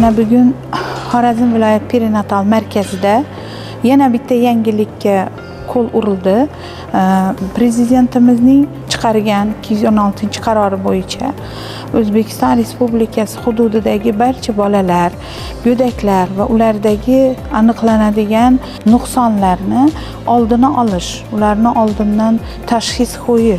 Mana bugun Xorazm viloyat perinatal markazida yana bitta yangilikka qo'l urildi. Prezidentimizning chiqargan 216-qarori bo'yicha O'zbekiston Respublikasi hududidagi barcha bolalar, go'daklar va ulardagi aniqlanadigan nuqsonlarni oldini olish, ularni oldindan tashxis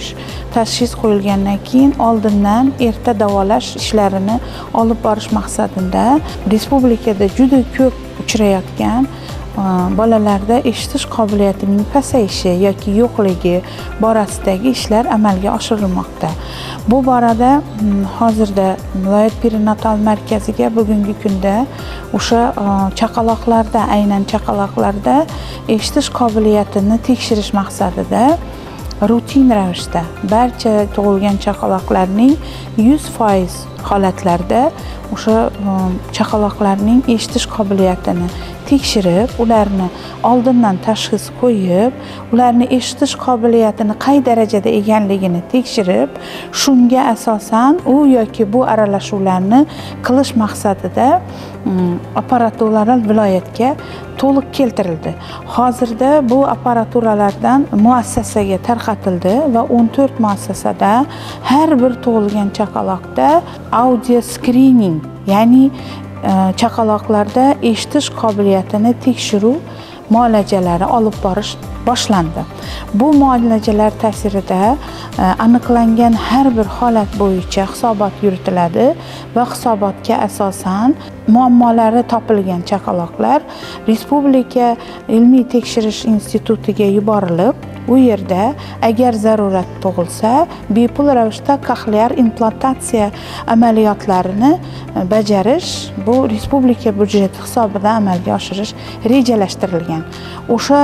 qo'yilgandan keyin oldindan erta davolash ishlarini olib borish maqsadida respublikada juda ko'p uchrayotgan bolalarda eshitish qobiliyatining pasayishi yoki yo'qligi borasidagi ishlar amalga oshirilmoqda. Bu borada hozirda viloyat perinatal markaziga bugungi kunda o'sha chaqaloqlarda, aynan chaqaloqlarda eshitish qobiliyatini tekshirish maqsadida rutin ravishda barcha tug'ilgan chaqaloqlarning 100% holatlarda o'sha chaqaloqlarning eshitish qobiliyatini tekshirib, ularni oldindan tashxis qo'yib, ularni eshitish qobiliyatini qay darajada ekanligini tekshirib, shunga asosan u yoki bu aralashuvlarni qilish maqsadida apparaturalar viloyatga to'liq keltirildi. Hozirda bu apparaturalardan muassasaga tarqatildi va 14 muassasada har bir tug'ilgan chaqaloqda audio screening, ya'ni chaqaloqlarda eshitish qobiliyatini tekshiruv muolajalari olib borish boshlandi. Bu muolajalar ta'sirida aniqlangan har bir holat bo'yicha hisobot yuritiladi va hisobotga asosan muammolari topilgan chaqaloqlar Respublika ilmiy tekshirish institutiga yuborilib, u yerda agar zarurat tug'ilsa, bepul ravishda koxlear implantatsiya amaliyotlarini bajarish, bu respublika byudjeti hisobidan amalga oshirish rejalashtirilgan. O'sha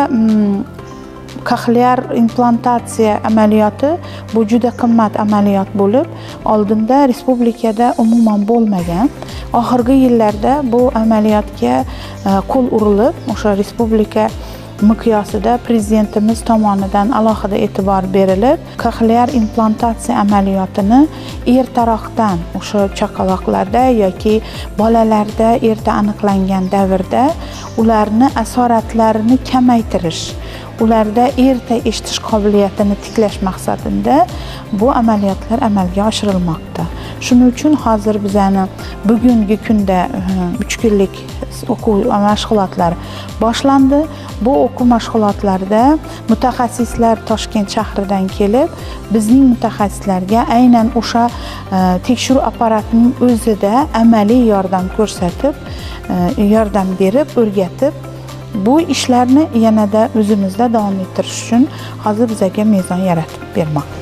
koxlear implantatsiya amaliyoti bu juda qimmat amaliyot bo'lib, oldinda respublikada umuman bo'lmagan. Oxirgi yillarda bu amaliyotga qo'l urilib, o'sha respublika miqyosida prezidentimiz tomonidan alohida e'tibor berilib, koxlear implantatsiya amaliyotini ertaroqdan o'sha chaqaloqlarda yoki bolalarda erta aniqlangan davrda ularni asoratlarini kamaytirish, ularda erta eshitish qobiliyatini tiklash maqsadida bu amaliyotlar amalga oshirilmoqda. Shuning uchun hozir bizani bugungi kunda 3 kunlik o'quv mashg'ulotlari boshlandi. Bu o'quv mashg'ulotlarida mutaxassislar Toshkent shahridan kelib, bizning mutaxassislarga aynan o'sha tekshiruv apparatining o'zida amaliy yordam ko'rsatib, yordam berib, o'rgatib, bu ishlarni yanada o'zimizda davom ettirish uchun hozir bizga mezon yaratib bermoqda.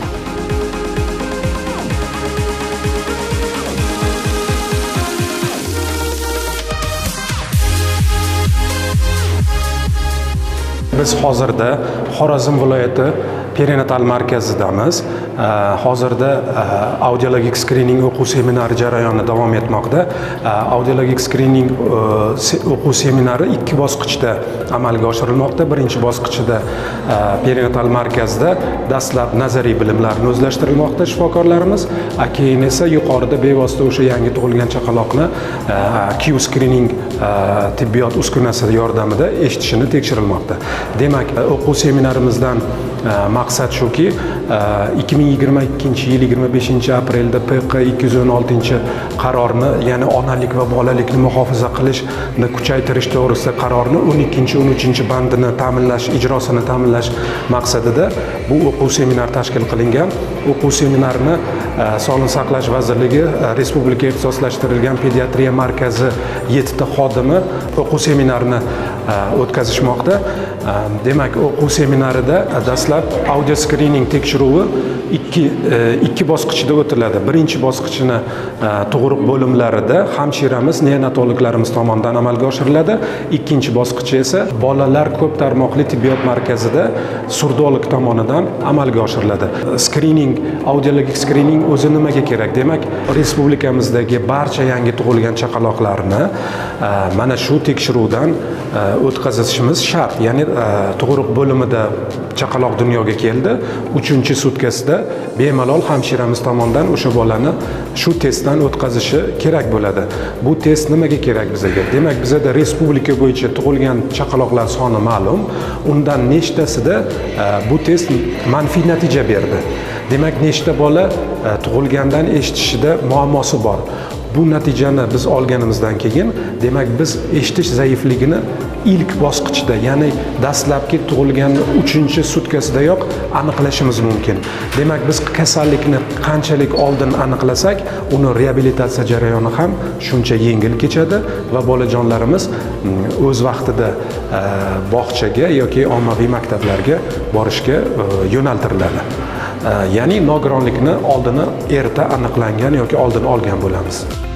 Biz hozirda Xorazm viloyati perinatal markazidamiz. Hozirda audiologik screening o'quv seminari jarayoni davom etmoqda. Audiologik screening o'quv seminari 2 bosqichda amalga oshirilmoqda. Birinchi bosqichida perinatal markazda dastlab nazariy bilimlarni o'zlashtirilmoqda shifokorlarimiz, keyin esa yuqorida bevosita o'sha yangi tug'ilgan chaqaloqni Q screening tibbiyot uskunasi yordamida eshitishini tekshirilmoqda. Demak, o'quv seminarimizdan maqsad shuki, 2022 yil 25 aprelda PQ 216 qarorni, ya'ni onalik va bolalikni muhofaza qilishni kuchaytirish to'g'risida qarorni 12-13 bandini ta'minlash, ijrosini ta'minlash maqsadida bu o'quv seminar tashkil qilingan. O'quv seminarini Sog'liqni saqlash vazirligi respublika ixtisoslashtirilgan pediatriya markazi 7 ta xodimi o'quv seminarini o'tkazishmoqda. Demak, o'quv seminarida dastlab audio screening tekshiruvi ikki bosqichda o'tiladi. Birinchi bosqichini tug'ruq bo'limlarida hamshiramiz, neonatologlarimiz tomonidan amalga oshiriladi. Ikkinchi bosqichi esa bolalar ko'p tarmoqli tibbiyot markazida surdolog tomonidan amalga oshiriladi. Screening, audiologik screening o'zi nimaga kerak? Demak, respublikamizdagi barcha yangi tug'ilgan chaqaloqlarni mana shu tekshiruvdan o'tkazishimiz shart. Ya'ni tug'ruq bo'limida chaqaloq dunyoga keldi. 3-sutkasida bemalol hamshiramiz tomonidan o'sha bolani shu testdan o'tkazishi kerak bo'ladi. Bu test nimaga kerak bizga? Demak, bizda respublika bo'yicha tug'ilgan chaqaloqlar soni ma'lum. Undan nechtasida bu test manfiy natija berdi. Demak, nechta bola tug'ilgandan eshitishida muammosi bor. Bu natijani biz olganimizdan keyin, demak, biz eshitish zaifligini ilk bosqichda, ya'ni dastlabki tug'ilgan 3-sutkasidayoq aniqlashimiz mumkin. Demak, biz kasallikni qanchalik oldin aniqlasak, uni reabilitatsiya jarayoni ham shuncha yengil kechadi va bolajonlarimiz o'z vaqtida bog'chaga yoki ommaviy maktablarga borishga yo'naltiriladi. Ya'ni nogironlikni oldini erta aniqlangan yoki oldin olgan bo'lamiz.